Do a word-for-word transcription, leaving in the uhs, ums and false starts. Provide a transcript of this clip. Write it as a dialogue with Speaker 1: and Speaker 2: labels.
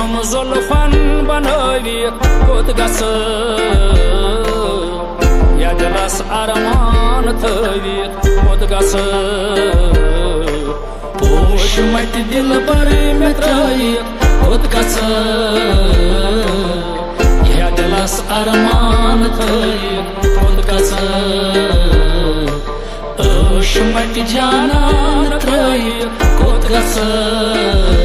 Speaker 1: Chesham Zulfan banayit kot gasa Ya dilas arman tayit kot gasa Posh mat dil par metrayit kot gasa Ya dilas arman tayit kot gasa Posh mat janan tayit kot gasa